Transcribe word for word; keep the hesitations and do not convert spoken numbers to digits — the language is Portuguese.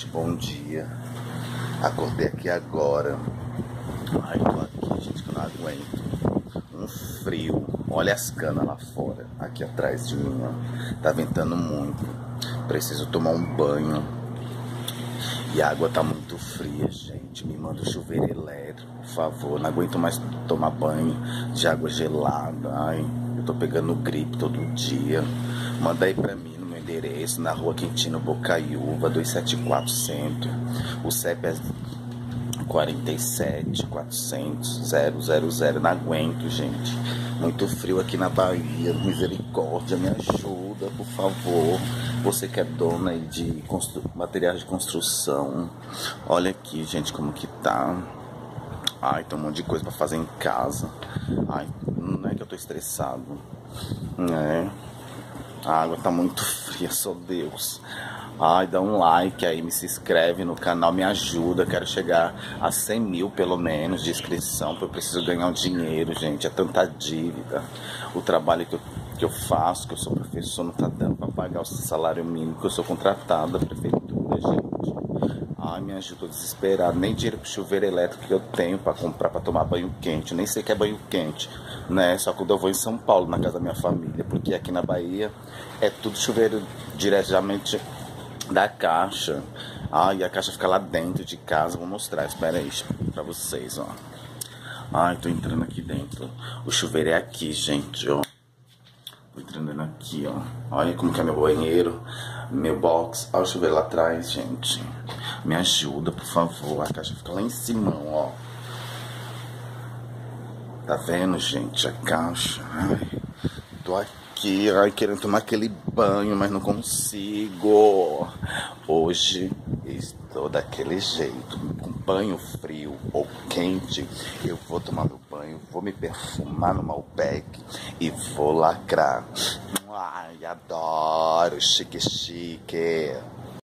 gente, bom dia. Acordei aqui agora. Ai, tô aqui, gente, que eu não aguento. Um frio. Olha as canas lá fora, aqui atrás de mim, ó. Tá ventando muito. Preciso tomar um banho. E a água tá muito fria, gente. Me manda o chuveiro elétrico, por favor. Não aguento mais tomar banho de água gelada. Ai, eu tô pegando gripe todo dia. Manda aí pra mim no meu endereço, na rua Quintino Bocaiúva, dois sete quatro Centro. O C E P é quarenta e sete, quatrocentos, zero zero zero. Não aguento, gente. Muito frio aqui na Bahia. Misericórdia, me ajuda, por favor. Você que é dona aí de constru... materiais de construção. Olha aqui, gente, como que tá. Ai, tem um monte de coisa pra fazer em casa. Ai, não é que eu tô estressado. É. A água tá muito fria, só Deus. Ai, dá um like aí, me se inscreve no canal, me ajuda. Quero chegar a cem mil pelo menos de inscrição, porque eu preciso ganhar um dinheiro, gente. É tanta dívida. O trabalho que eu, que eu faço, que eu sou professor, não tá dando pra pagar o salário mínimo, que eu sou contratado da prefeitura, gente. Ai, me ajuda, tô desesperado. Nem dinheiro pro chuveiro elétrico que eu tenho pra comprar, pra tomar banho quente. Eu nem sei o que é banho quente, né? Só quando eu vou em São Paulo, na casa da minha família. Porque aqui na Bahia é tudo chuveiro diretamente da caixa. Ai, a caixa fica lá dentro de casa. Vou mostrar, espera aí pra vocês, ó. Ai, tô entrando aqui dentro. O chuveiro é aqui, gente, ó. Tô entrando aqui, ó. Olha como que é meu banheiro, meu box. Olha o chuveiro lá atrás, gente. Me ajuda, por favor. A caixa fica lá em cima, ó. Tá vendo, gente? A caixa. Ai, tô aqui, ai, querendo tomar aquele banho, mas não consigo. Hoje estou daquele jeito, com banho frio ou quente. Eu vou tomar meu banho, vou me perfumar no Malbec e vou lacrar. Ai, adoro, chique, chique.